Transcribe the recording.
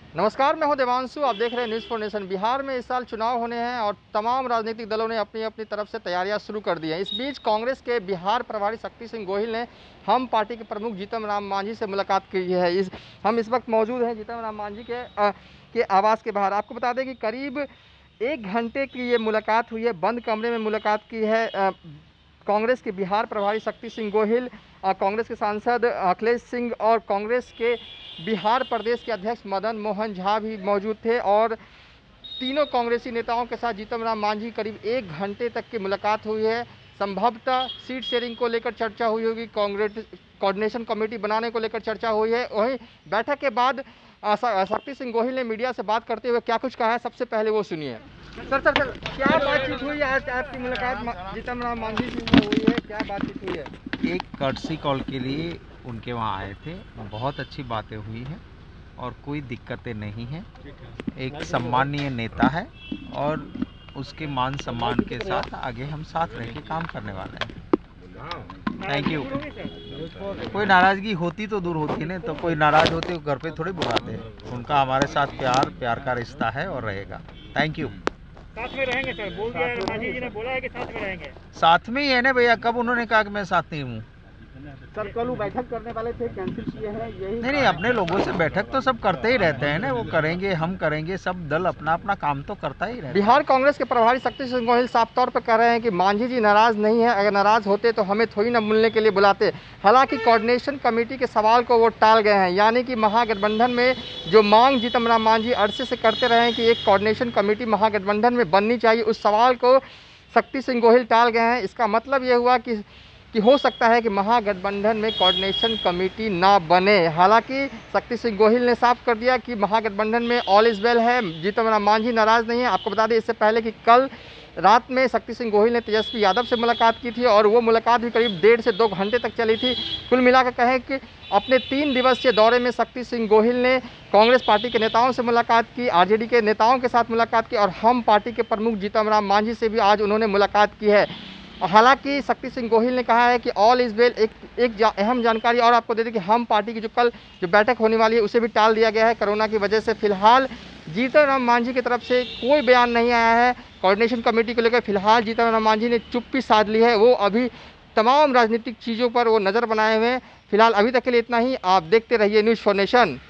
नमस्कार, मैं हूं देवांशु। आप देख रहे हैं न्यूज़ फॉर नेशन। बिहार में इस साल चुनाव होने हैं और तमाम राजनीतिक दलों ने अपनी अपनी तरफ से तैयारियां शुरू कर दी हैं। इस बीच कांग्रेस के बिहार प्रभारी शक्ति सिंह गोहिल ने हम पार्टी के प्रमुख जीतन राम मांझी से मुलाकात की है। हम इस वक्त मौजूद हैं जीतन राम मांझी के आवास के बाहर। आपको बता दें कि करीब 1 घंटे की ये मुलाकात हुई है, बंद कमरे में मुलाकात की है। कांग्रेस के बिहार प्रभारी शक्ति सिंह गोहिल, कांग्रेस के सांसद अखिलेश सिंह और कांग्रेस के बिहार प्रदेश के अध्यक्ष मदन मोहन झा भी मौजूद थे और तीनों कांग्रेसी नेताओं के साथ जीतन राम मांझी करीब 1 घंटे तक की मुलाकात हुई है। संभवतः सीट शेयरिंग को लेकर चर्चा हुई होगी, कांग्रेस कोऑर्डिनेशन कमेटी बनाने को लेकर चर्चा हुई है। वहीं बैठक के बाद शक्ति सिंह गोहिल ने मीडिया से बात करते हुए क्या कुछ कहा है, सबसे पहले वो सुनिए। सर, क्या बातचीत हुई आज? आपकी मुलाकात जीतन राम मांझी से हुई है, क्या बातचीत हुई है? एक कर्टसी कॉल के लिए उनके वहाँ आए थे। बहुत अच्छी बातें हुई हैं और कोई दिक्कतें नहीं हैं। एक सम्मानीय नेता है और उसके मान सम्मान के साथ आगे हम साथ रह के काम करने वाले हैं। Thank you. कोई नाराज़गी होती तो दूर होती नहीं, तो कोई नाराज़ होते वो घर पे थोड़ी बुलाते हैं। उनका हमारे साथ प्यार का रिश्ता है और रहेगा। Thank you. साथ में रहेंगे सर, बोल दिया है मांझी जी ने, बोला है कि साथ में रहेंगे। साथ में ही है ना भैया, कब उन्होंने कहा कि मैं साथ नहीं हूँ? सर, कल वो बैठक करने वाले थे, कैंसिल किए हैं, यही? नहीं, अपने लोगों से बैठक तो सब करते ही रहते हैं ना। वो करेंगे, हम करेंगे, सब दल अपना अपना काम तो करता ही रहता है। बिहार कांग्रेस के प्रभारी शक्ति सिंह गोहिल साफ तौर पर कह रहे हैं कि मांझी जी नाराज नहीं है, अगर नाराज होते तो हमें थोड़ी ना मिलने के लिए बुलाते। हालांकि कोऑर्डिनेशन कमेटी के सवाल को वो टाल गए हैं, यानी कि महागठबंधन में जो मांग जीतन राम मांझी अरसे से करते रहे हैं कि एक कोऑर्डिनेशन कमेटी महागठबंधन में बननी चाहिए, उस सवाल को शक्ति सिंह गोहिल टाल गए हैं। इसका मतलब ये हुआ कि हो सकता है कि महागठबंधन में कोऑर्डिनेशन कमेटी ना बने। हालांकि शक्ति सिंह गोहिल ने साफ कर दिया कि महागठबंधन में ऑल इज वेल है, जीतन राम मांझी नाराज नहीं है। आपको बता दें इससे पहले कि कल रात में शक्ति सिंह गोहिल ने तेजस्वी यादव से मुलाकात की थी और वो मुलाकात भी करीब 1.5 से 2 घंटे तक चली थी। कुल मिलाकर कहें कि अपने 3 दिवसीय दौरे में शक्ति सिंह गोहिल ने कांग्रेस पार्टी के नेताओं से मुलाकात की, आरजेडी के नेताओं के साथ मुलाकात की और हम पार्टी के प्रमुख जीतन राम मांझी से भी आज उन्होंने मुलाकात की है। हालांकि शक्ति सिंह गोहिल ने कहा है कि ऑल इज वेल। एक अहम जानकारी और आपको दे दें कि हम पार्टी की कल बैठक होने वाली है उसे भी टाल दिया गया है कोरोना की वजह से। फिलहाल जीतन राम मांझी की तरफ से कोई बयान नहीं आया है कोऑर्डिनेशन कमेटी को लेकर। फिलहाल जीतन राम मांझी ने चुप्पी साध ली है, वो अभी तमाम राजनीतिक चीज़ों पर वो नज़र बनाए हुए हैं। फिलहाल अभी तक के लिए इतना ही। आप देखते रहिए न्यूज़ फॉर नेशन।